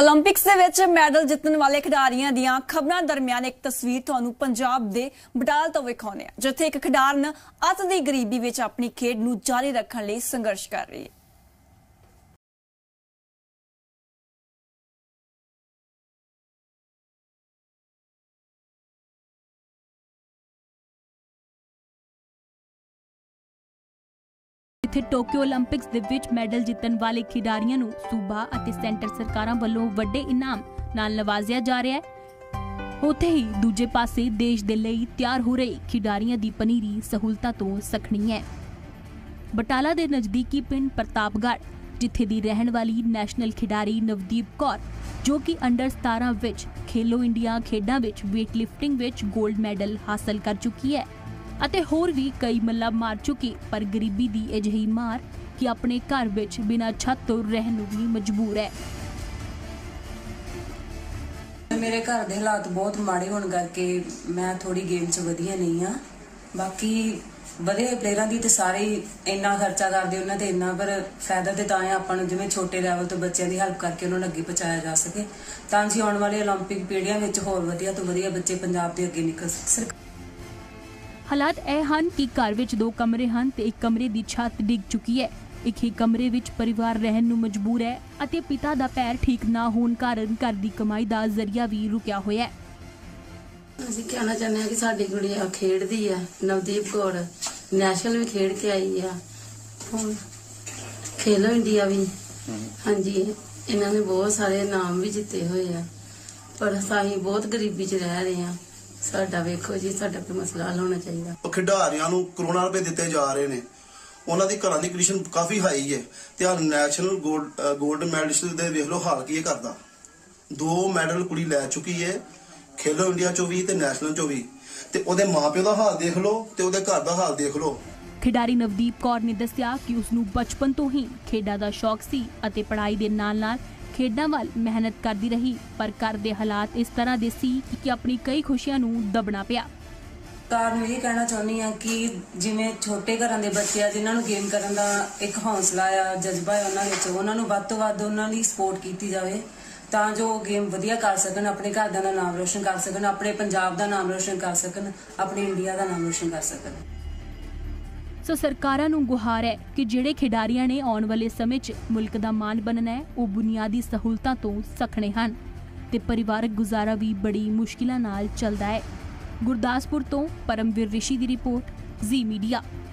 Olympics ਦੇ ਵਿੱਚ medal ਜਿੱਤਣ ਵਾਲੇ ਖਿਡਾਰੀਆਂ ਦੀਆਂ ਖਬਰਾਂ ਦਰਮਿਆਨ ਇੱਕ ਤਸਵੀਰ ਤੁਹਾਨੂੰ ਪੰਜਾਬ ਦੇ ਬਟਾਲਾ ਤੋਂ ਵਿਖਾਉਂਦੇ ਆ, ਜਿੱਥੇ ਇੱਕ ਖਿਡਾਰਨ ਅੱਤ ਦੀ ਗਰੀਬੀ ਵਿੱਚ ਆਪਣੀ ਖੇਡ ਨੂੰ ਜਾਰੀ ਰੱਖਣ ਲਈ ਸੰਘਰਸ਼ ਕਰ ਰਹੀ ਹੈ। ਇੱਥੇ ਟੋਕੀਓ ਓਲੰਪਿਕਸ ਦੇ ਵਿੱਚ ਮੈਡਲ ਜਿੱਤਣ ਵਾਲੇ ਖਿਡਾਰੀਆਂ ਨੂੰ ਸੂਬਾ ਅਤੇ ਸੈਂਟਰ ਸਰਕਾਰਾਂ ਵੱਲੋਂ ਵੱਡੇ ਇਨਾਮ ਨਾਲ ਨਵਾਜ਼ਿਆ ਜਾ ਰਿਹਾ ਹੈ। ਉੱਥੇ ਹੀ ਦੂਜੇ ਪਾਸੇ ਦੇਸ਼ ਦੇ ਲਈ ਤਿਆਰ ਹੋ ਰਹੇ ਖਿਡਾਰੀਆਂ ਦੀ ਪਨੀਰੀ ਸਹੂਲਤਾਂ ਤੋਂ ਸਖਣੀ ਹੈ। ਬਟਾਲਾ ਦੇ ਨਜ਼ਦੀਕੀ ਪਿੰਡ ਪ੍ਰਤਾਪਗੜ੍ਹ, ਜਿੱਥੇ ਦੀ ਰਹਿਣ ਵਾਲੀ ਨੈਸ਼ਨਲ ਖਿਡਾਰੀ ਨਵਦੀਪ ਕੌਰ, ਜੋ ਕਿ ਅੰਡਰ 17 ਵਿੱਚ ਖੇਲੋ ਇੰਡੀਆ ਖੇਡਾਂ ਵਿੱਚ ਵੇਟ ਲਿਫਟਿੰਗ ਵਿੱਚ 골ਡ ਮੈਡਲ ਹਾਸਲ ਕਰ ਚੁੱਕੀ ਹੈ ਅਤੇ ਹੋਰ ਵੀ ਕਈ ਮੱਲਾਂ ਮਾਰ ਚੁੱਕੀ, ਪਰ ਗਰੀਬੀ ਦੀ ਅਜਿਹੀ ਮਾਰ ਕਿ ਆਪਣੇ ਘਰ ਵਿੱਚ ਬਿਨਾਂ ਛੱਤ ਤੋਂ ਰਹਿਣ ਨੂੰ ਵੀ ਮਜਬੂਰ ਹੈ। ਮੇਰੇ ਘਰ ਦੇ ਹਾਲਾਤ ਬਹੁਤ ਮਾੜੇ ਹੋਣ ਕਰਕੇ ਮੈਂ ਥੋੜੀ ਗੇਮ 'ਚ ਵਧੀਆ ਨਹੀਂ ਆ। ਬਾਕੀ ਵਧੀਆ ਪਲੇਅਰਾਂ ਦੀ ਤੇ ਸਾਰੇ ਇੰਨਾ ਖਰਚਾ ਕਰਦੇ ਉਹਨਾਂ ਤੇ ਇੰਨਾ, ਪਰ ਫਾਇਦਾ ਤੇ ਤਾਂ ਹੈ ਆਪਾਂ ਨੂੰ, ਜਿਵੇਂ ਛੋਟੇ ਲੈਵਲ ਤੋਂ ਬੱਚਿਆਂ ਦੀ ਹੈਲਪ ਕਰਕੇ ਉਹਨਾਂ ਨੂੰ ਅੱਗੇ ਪਹੁੰਚਾਇਆ ਜਾ ਸਕੇ, ਤਾਂ ਕਿ ਆਉਣ ਵਾਲੇ ਓਲੰਪਿਕ ਪੀੜ੍ਹੀਆਂ ਵਿੱਚ ਹੋਰ ਵਧੀਆ ਤੋਂ ਵਧੀਆ ਬੱਚੇ ਪੰਜਾਬ ਦੇ ਅੱਗੇ ਨਿਕਲ ਸਕਣ। ਹਾਲਾਤ ਇਹ ਹਨ ਕਿ ਘਰ ਵਿੱਚ 2 ਕਮਰੇ ਹਨ ਤੇ ਇੱਕ ਕਮਰੇ ਦੀ ਛੱਤ ਡਿੱਗ ਚੁੱਕੀ ਹੈ। ਇੱਕ ਹੀ ਕਮਰੇ ਵਿੱਚ ਪਰਿਵਾਰ ਰਹਿਣ ਨੂੰ ਮਜਬੂਰ ਹੈ ਅਤੇ ਪਿਤਾ ਦਾ ਪੈਰ ਠੀਕ ਨਾ ਹੋਣ ਕਾਰਨ ਘਰ ਦੀ ਕਮਾਈ ਦਾ ਜ਼ਰੀਆ ਵੀ ਰੁਕਿਆ ਹੋਇਆ ਹੈ। ਅਸੀਂ ਕਹਿਣਾ ਚਾਹੁੰਦੇ ਹਾਂ ਕਿ ਸਾਡੀ ਗੁੜੀਆ ਖੇਡਦੀ ਆ, ਨਵਦੀਪ ਕੌਰ ਨੈਸ਼ਨਲ ਵੀ ਖੇਡ ਕੇ ਆਈ ਆ, ਹੁਣ ਖੇਲੋ ਇੰਡੀਆ ਵੀ, ਹਾਂਜੀ ਇਹਨਾਂ ਨੇ ਬਹੁਤ ਸਾਰੇ ਇਨਾਮ ਵੀ ਜਿੱਤੇ ਹੋਏ ਆ, ਪਰ ਅਸੀਂ ਬਹੁਤ ਗਰੀਬੀ 'ਚ ਰਹਿ ਰਹੇ ਹਾਂ। ਸਾਡਾ ਵੇਖੋ ਜੀ, ਸਾਡਾ ਕੋਈ ਮਸਲਾ ਹੱਲ ਹੋਣਾ ਚਾਹੀਦਾ। ਖਿਡਾਰੀਆਂ ਨੂੰ ਕਰੋੜਾਂ ਰੁਪਏ ਦਿੱਤੇ ਜਾ ਰਹੇ ਨੇ, ਉਹਨਾਂ ਦੀ ਘਰਾਂ ਦੀ ਕੰਡੀਸ਼ਨ ਕਾਫੀ ਹਾਈ ਹੈ ਤੇ ਆ ਨੈਸ਼ਨਲ 골ਡ ਮੈਡਲਿਸਟ ਦੇ ਵੇਖ ਲਓ ਹਾਲ ਕੀ ਕਰਦਾ। 2 ਮੈਡਲ ਕੁੜੀ ਲੈ ਚੁੱਕੀ ਹੈ, ਖੇਲੋ ਇੰਡੀਆ 'ਚੋਂ ਵੀ ਤੇ ਨੈਸ਼ਨਲ 'ਚੋਂ ਵੀ, ਤੇ ਉਹਦੇ ਮਾਪਿਓ ਦਾ ਹਾਲ ਦੇਖ ਲਓ ਤੇ ਉਹਦੇ ਘਰ ਦਾ ਹਾਲ ਦੇਖ ਲਓ। ਖਿਡਾਰੀ ਨਵਦੀਪ ਕੌਰ ਨੇ ਦੱਸਿਆ ਕਿ ਉਸ ਨੂੰ ਬਚਪਨ ਤੋਂ ਹੀ ਖੇਡਾਂ ਦਾ ਸ਼ੌਕ ਸੀ ਅਤੇ ਪੜ੍ਹਾਈ ਦੇ ਨਾਲ-ਨਾਲ ਖੇਡਾਂ ਵੱਲ ਮਿਹਨਤ ਕਰਦੀ ਰਹੀ, ਪਰ ਘਰ ਦੇ ਹਾਲਾਤ ਇਸ ਤਰ੍ਹਾਂ ਦੇ ਸੀ ਕਿ ਆਪਣੀ ਕਈ ਖੁਸ਼ੀਆਂ ਨੂੰ ਦਬਣਾ ਪਿਆ। ਸਰਕਾਰ ਨੂੰ ਇਹ ਕਹਿਣਾ ਚਾਹੁੰਦੀ ਹਾਂ ਕਿ ਜਿਵੇਂ ਛੋਟੇ ਘਰਾਂ ਦੇ ਬੱਚੇ ਆ, ਜਿਨ੍ਹਾਂ ਨੂੰ ਗੇਮ ਕਰਨ ਦਾ ਇੱਕ ਹੌਸਲਾ ਆ, ਜਜ਼ਬਾ ਹੈ ਉਹਨਾਂ ਵਿੱਚ, ਉਹਨਾਂ ਨੂੰ ਵੱਧ ਤੋਂ ਵੱਧ ਉਹਨਾਂ ਦੀ ਸਪੋਰਟ ਕੀਤੀ ਜਾਵੇ, ਤਾਂ ਜੋ ਗੇਮ ਵਧੀਆ ਕਰ ਸਕਣ, ਆਪਣੇ ਘਰ ਦਾ ਨਾਮ ਰੋਸ਼ਨ ਕਰ ਸਕਣ, ਆਪਣੇ ਪੰਜਾਬ ਦਾ ਨਾਮ ਰੋਸ਼ਨ ਕਰ ਸਕਣ, ਆਪਣੇ ਇੰਡੀਆ ਦਾ ਨਾਮ ਰੋਸ਼ਨ ਕਰ ਸਕਣ। ਸੋ ਸਰਕਾਰਾਂ ਨੂੰ ਗੁਹਾਰ ਹੈ ਕਿ ਜਿਹੜੇ ਖਿਡਾਰੀਆਂ ਨੇ ਆਉਣ ਵਾਲੇ ਸਮੇਂ 'ਚ ਮੁਲਕ ਦਾ ਮਾਣ ਬਣਨਾ ਹੈ, ਉਹ ਬੁਨਿਆਦੀ ਸਹੂਲਤਾਂ ਤੋਂ ਸਖਣੇ ਹਨ ਤੇ ਪਰਿਵਾਰਕ ਗੁਜ਼ਾਰਾ ਵੀ ਬੜੀ ਮੁਸ਼ਕਿਲਾਂ ਨਾਲ ਚੱਲਦਾ ਹੈ। ਗੁਰਦਾਸਪੁਰ ਤੋਂ ਪਰਮਵੀਰ ਰਿਸ਼ੀ ਦੀ ਰਿਪੋਰਟ, ਜ਼ੀ ਮੀਡੀਆ।